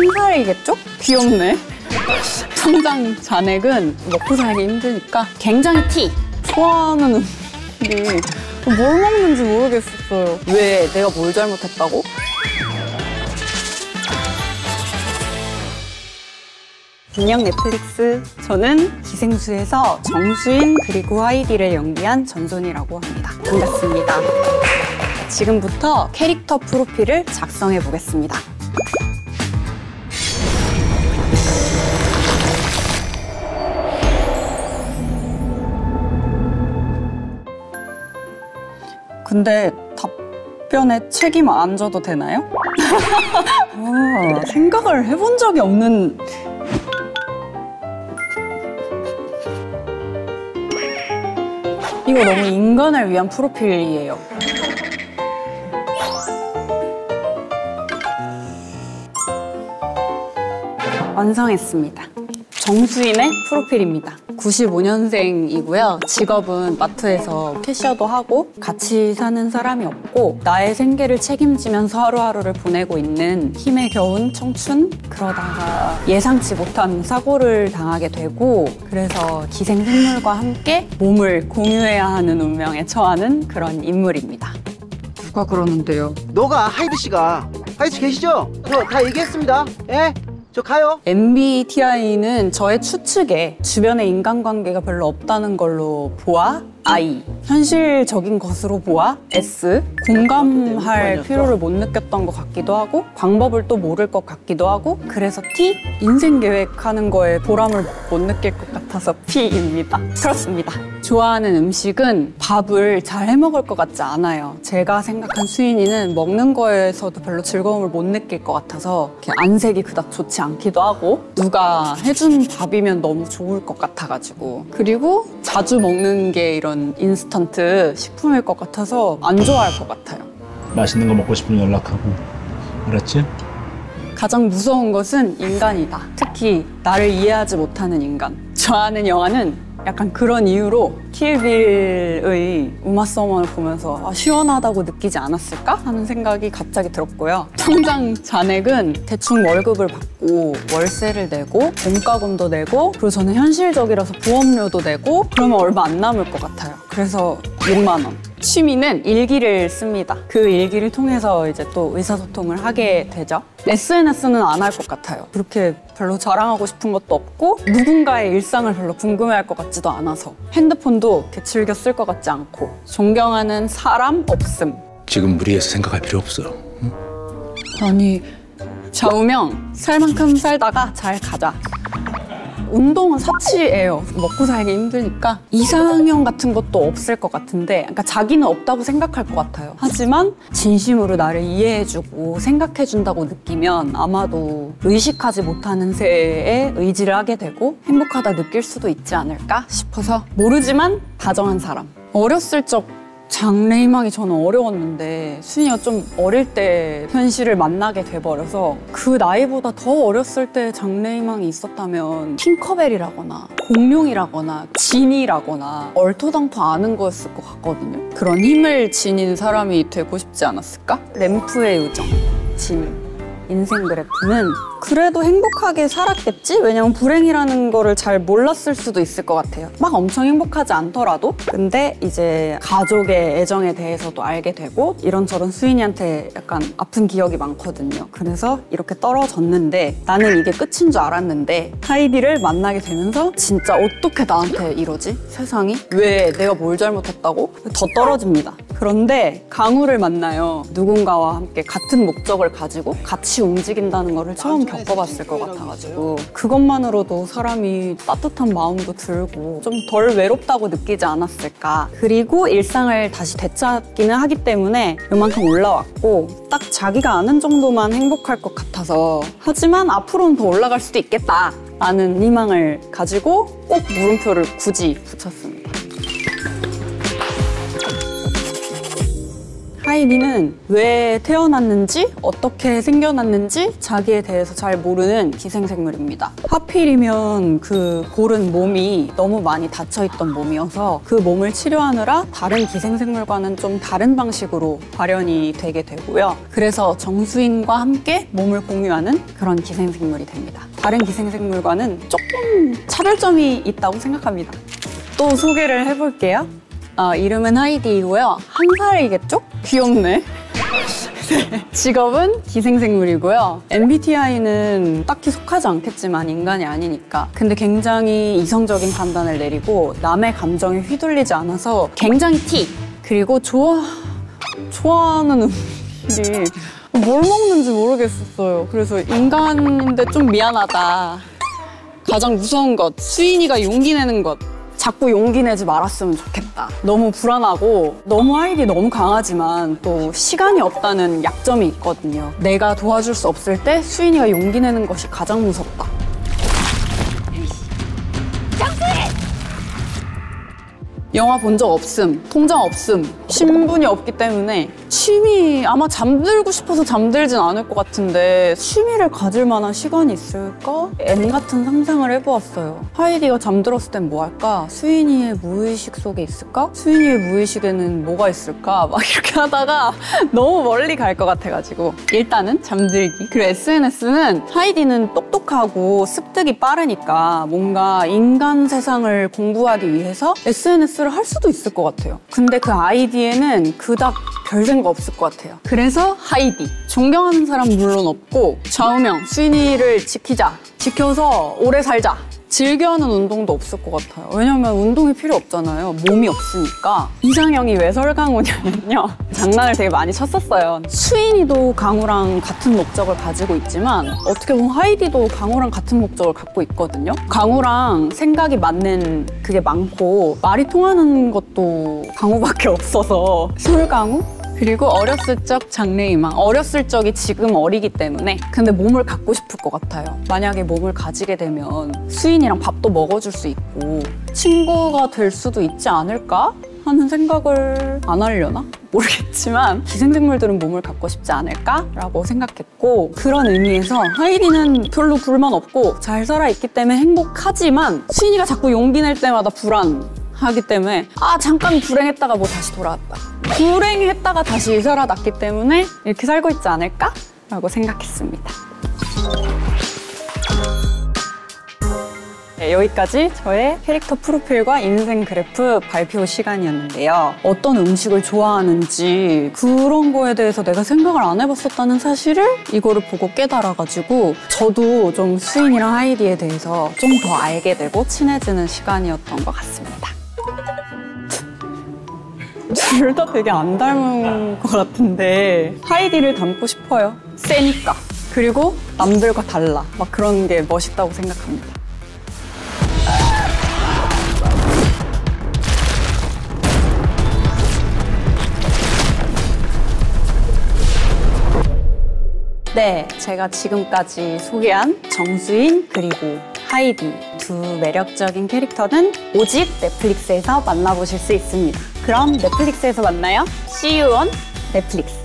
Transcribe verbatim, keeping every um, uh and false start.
한 살이겠죠? 귀엽네. 성장 잔액은 먹고 살기 힘드니까 굉장히 티! 좋아하는 음식이 뭘 먹는지 모르겠었어요. 왜? 내가 뭘 잘못했다고? 안녕 넷플릭스. 저는 기생수에서 정수인 그리고 하이디를 연기한 전소니라고 합니다. 반갑습니다. 지금부터 캐릭터 프로필을 작성해 보겠습니다. 근데 답변에 책임 안 져도 되나요? 아, 생각을 해본 적이 없는... 이거 너무 인간을 위한 프로필이에요. 완성했습니다. 정수인의 프로필입니다. 구십오 년생이고요. 직업은 마트에서 캐셔도 하고 같이 사는 사람이 없고 나의 생계를 책임지면서 하루하루를 보내고 있는 힘에 겨운 청춘? 그러다가 예상치 못한 사고를 당하게 되고 그래서 기생생물과 함께 몸을 공유해야 하는 운명에 처하는 그런 인물입니다. 누가 그러는데요? 너가 하이드 씨가 하이드 씨 계시죠? 저 다 얘기했습니다. 예? 저 가요. 엠비티아이는 저의 추측에 주변에 인간관계가 별로 없다는 걸로 보아 I, 현실적인 것으로 보아 S, 공감할 필요를 못 느꼈던 것 같기도 하고 방법을 또 모를 것 같기도 하고 그래서 T, 인생 계획하는 거에 보람을 못 느낄 것 같아서 P입니다. 그렇습니다. 좋아하는 음식은 밥을 잘 해먹을 것 같지 않아요. 제가 생각한 수인이는 먹는 거에서도 별로 즐거움을 못 느낄 것 같아서 이렇게 안색이 그닥 좋지 않기도 하고 누가 해준 밥이면 너무 좋을 것 같아가지고 그리고 자주 먹는 게 이런 인스턴트 식품일 것 같아서 안 좋아할 것 같아요. 맛있는 거 먹고 싶으면 연락하고. 알았지? 가장 무서운 것은 인간이다. 특히 나를 이해하지 못하는 인간. 좋아하는 영화는 약간 그런 이유로 킬빌의 우마 서머를 보면서 아, 시원하다고 느끼지 않았을까? 하는 생각이 갑자기 들었고요. 성장 잔액은 대충 월급을 받고 월세를 내고 공과금도 내고 그리고 저는 현실적이라서 보험료도 내고 그러면 얼마 안 남을 것 같아요. 그래서 육만 원. 취미는 일기를 씁니다. 그 일기를 통해서 이제 또 의사소통을 하게 되죠. 에스엔에스는 안 할 것 같아요. 그렇게 별로 자랑하고 싶은 것도 없고 누군가의 일상을 별로 궁금해할 것 같지도 않아서 핸드폰도 이렇게 즐겨 쓸 것 같지 않고 존경하는 사람 없음. 지금 무리해서 생각할 필요 없어. 응? 아니 좌우명 살 만큼 살다가 잘 가자. 운동은 사치예요. 먹고 살기 힘드니까 이상형 같은 것도 없을 것 같은데 그러니까 자기는 없다고 생각할 것 같아요. 하지만 진심으로 나를 이해해주고 생각해준다고 느끼면 아마도 의식하지 못하는 새에 의지를 하게 되고 행복하다 느낄 수도 있지 않을까 싶어서 모르지만 다정한 사람. 어렸을 적 장래희망이 저는 어려웠는데 수인이가 좀 어릴 때 현실을 만나게 돼버려서 그 나이보다 더 어렸을 때 장래희망이 있었다면 팅커벨이라거나 공룡이라거나 진이라거나 얼토당토 아는 거였을 것 같거든요. 그런 힘을 지닌 사람이 되고 싶지 않았을까? 램프의 요정, 진. 인생 그래프는 그래도 행복하게 살았겠지? 왜냐면 불행이라는 거를 잘 몰랐을 수도 있을 것 같아요. 막 엄청 행복하지 않더라도 근데 이제 가족의 애정에 대해서도 알게 되고 이런저런 수인이한테 약간 아픈 기억이 많거든요. 그래서 이렇게 떨어졌는데 나는 이게 끝인 줄 알았는데 하이디를 만나게 되면서 진짜 어떻게 나한테 이러지? 세상이? 왜 내가 뭘 잘못했다고? 더 떨어집니다. 그런데 강우를 만나요. 누군가와 함께 같은 목적을 가지고 같이 움직인다는 거를 처음 겪어봤을 것 같아가지고 그것만으로도 사람이 따뜻한 마음도 들고 좀 덜 외롭다고 느끼지 않았을까. 그리고 일상을 다시 되찾기는 하기 때문에 이만큼 올라왔고 딱 자기가 아는 정도만 행복할 것 같아서 하지만 앞으로는 더 올라갈 수도 있겠다 라는 희망을 가지고 꼭 물음표를 굳이 붙였습니다. 하이디는 왜 태어났는지, 어떻게 생겨났는지 자기에 대해서 잘 모르는 기생생물입니다. 하필이면 그 고른 몸이 너무 많이 닫혀있던 몸이어서 그 몸을 치료하느라 다른 기생생물과는 좀 다른 방식으로 발현이 되게 되고요. 그래서 정수인과 함께 몸을 공유하는 그런 기생생물이 됩니다. 다른 기생생물과는 조금 차별점이 있다고 생각합니다. 또 소개를 해볼게요. 어, 이름은 하이디이고요. 한 살이겠죠? 귀엽네. 네. 직업은 기생생물이고요. 엠비티아이는 딱히 속하지 않겠지만 인간이 아니니까. 근데 굉장히 이성적인 판단을 내리고 남의 감정에 휘둘리지 않아서 굉장히 T. 그리고 좋아, 좋아하는 음식이 뭘 먹는지 모르겠었어요. 그래서 인간인데 좀 미안하다. 가장 무서운 것, 수인이가 용기 내는 것. 자꾸 용기 내지 말았으면 좋겠다. 너무 불안하고 너무 하이디 너무 강하지만 또 시간이 없다는 약점이 있거든요. 내가 도와줄 수 없을 때 수인이가 용기 내는 것이 가장 무섭다. 영화 본 적 없음, 통장 없음, 신분이 없기 때문에 취미 아마 잠들고 싶어서 잠들진 않을 것 같은데 취미를 가질 만한 시간이 있을까? M 같은 상상을 해보았어요. 하이디가 잠들었을 땐 뭐 할까? 수인이의 무의식 속에 있을까? 수인이의 무의식에는 뭐가 있을까? 막 이렇게 하다가 너무 멀리 갈 것 같아가지고 일단은 잠들기. 그리고 에스엔에스는 하이디는 똑똑하고 습득이 빠르니까 뭔가 인간 세상을 공부하기 위해서 에스엔에스를 할 수도 있을 것 같아요. 근데 그 아이디에는 그닥 별 생각 없을 것 같아요. 그래서 하이디. 존경하는 사람 물론 없고 좌우명, 수인이를 지키자. 지켜서 오래 살자. 즐겨하는 운동도 없을 것 같아요. 왜냐면 운동이 필요 없잖아요. 몸이 없으니까. 이상형이 왜 설강우냐면요. 장난을 되게 많이 쳤었어요. 수인이도 강우랑 같은 목적을 가지고 있지만 어떻게 보면 하이디도 강우랑 같은 목적을 갖고 있거든요. 강우랑 생각이 맞는 그게 많고 말이 통하는 것도 강우밖에 없어서 설강우? 그리고 어렸을 적 장래희망. 어렸을 적이 지금 어리기 때문에 근데 몸을 갖고 싶을 것 같아요. 만약에 몸을 가지게 되면 수인이랑 밥도 먹어줄 수 있고 친구가 될 수도 있지 않을까? 하는 생각을 안 하려나? 모르겠지만 기생생물들은 몸을 갖고 싶지 않을까라고 생각했고 그런 의미에서 하이디는 별로 불만 없고 잘 살아있기 때문에 행복하지만 수인이가 자꾸 용기 낼 때마다 불안하기 때문에 아 잠깐 불행했다가 뭐 다시 돌아왔다. 불행했다가 다시 살아났기 때문에 이렇게 살고 있지 않을까라고 생각했습니다. 네, 여기까지 저의 캐릭터 프로필과 인생 그래프 발표 시간이었는데요. 어떤 음식을 좋아하는지 그런 거에 대해서 내가 생각을 안 해봤었다는 사실을 이거를 보고 깨달아가지고 저도 좀 수인이랑 하이디에 대해서 좀 더 알게 되고 친해지는 시간이었던 것 같습니다. 둘 다 되게 안 닮은 것 같은데 하이디를 닮고 싶어요. 세니까. 그리고 남들과 달라. 막 그런 게 멋있다고 생각합니다. 네, 제가 지금까지 소개한 정수인 그리고 하이디 두 매력적인 캐릭터는 오직 넷플릭스에서 만나보실 수 있습니다. 그럼 넷플릭스에서 만나요. See you on 넷플릭스.